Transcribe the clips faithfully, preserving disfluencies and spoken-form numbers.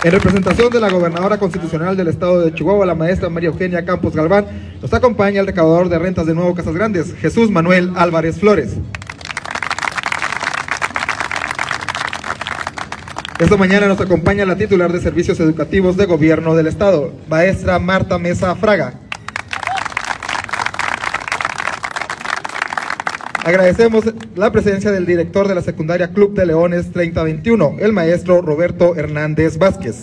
En representación de la gobernadora constitucional del estado de Chihuahua, la maestra María Eugenia Campos Galván, nos acompaña el recaudador de rentas de Nuevo Casas Grandes, Jesús Manuel Álvarez Flores. Esta mañana nos acompaña la titular de Servicios Educativos de Gobierno del Estado, maestra Marta Mesa Fraga. Agradecemos la presencia del director de la secundaria Club de Leones treinta veintiuno, el maestro Roberto Hernández Vázquez.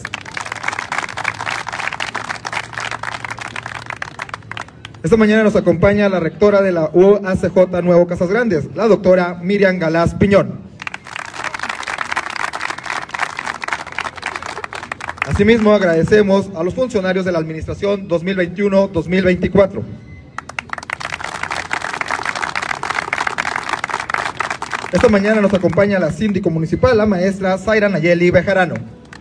Esta mañana nos acompaña la rectora de la U A C J Nuevo Casas Grandes, la doctora Miriam Galás Piñón. Asimismo, agradecemos a los funcionarios de la Administración dos mil veintiuno dos mil veinticuatro. Esta mañana nos acompaña la síndico municipal, la maestra Zaira Nayeli Bejarano.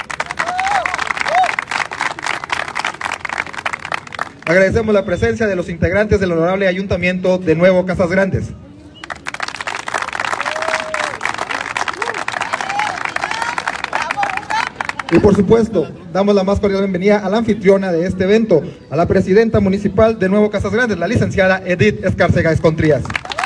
Agradecemos la presencia de los integrantes del honorable Ayuntamiento de Nuevo Casas Grandes. Y por supuesto, damos la más cordial bienvenida a la anfitriona de este evento, a la presidenta municipal de Nuevo Casas Grandes, la licenciada Edith Escárcega Escontrías.